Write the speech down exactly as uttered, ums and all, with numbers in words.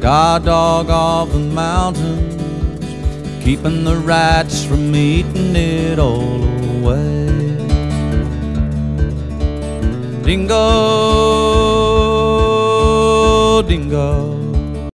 God dog of the mountains, keeping the rats from eating it all away. Dingo, dingo,